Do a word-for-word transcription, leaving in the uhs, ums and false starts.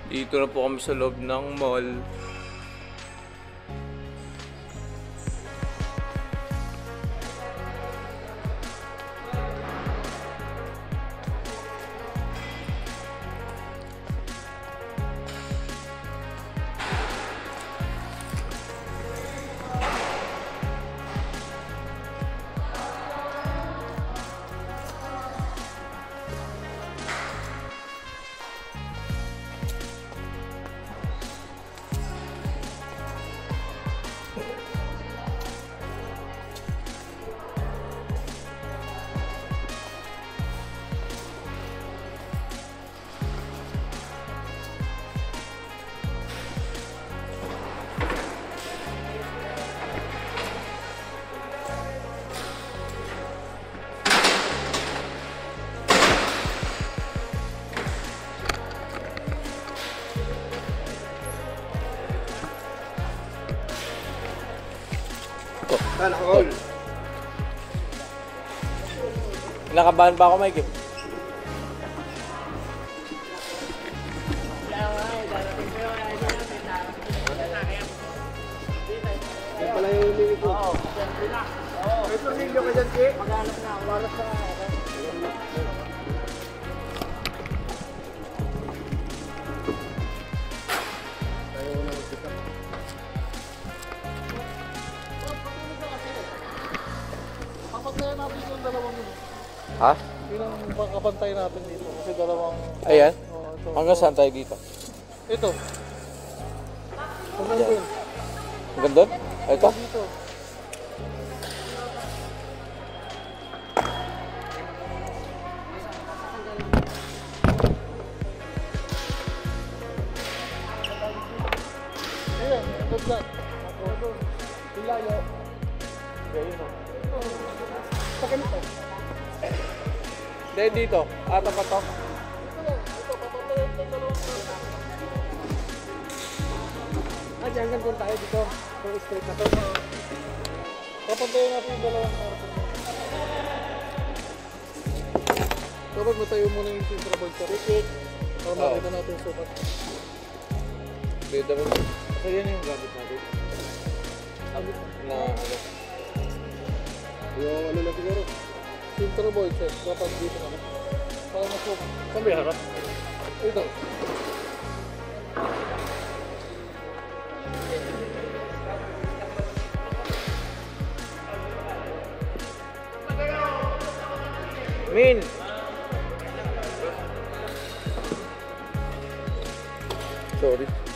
Dito na po kami sa loob ng mall. Sana all. Nakabahan ba ako, Mike? Yan pala yung limit ko. Oo. May tornilyo ka dyan, Ki? Maghanap na, walas na nga. Ayaw na magkita. Kapagtayan natin yung dalawang yun. Ha? Yun ang kapantay natin dito. Kasi dalawang... Ayan. Oh, ito. Hanggang saan tayo dito? Ito. Hanggang dun. Hanggang doon? Ito? Dito. Ayan, ito dyan. Ako doon. Ilayo. Ayan o. Sa ganito. Hindi, dito. Ata pa to. Ito lang. Ito, papatayin ito dalawang Ah, dyan hanggang doon tayo dito. Ito, straight na to. Papantayin natin yung dalawang orson. Dapat matayo muna yung sintrabag sa repeat. Para Oo. makita natin yung sukat. Dito mo. So yan yung gamit natin. Na ano. Yung ano na siguro. Sintrabag set. Dapat dito naman. Para mas Saan may harap? ito. Min! Sorry.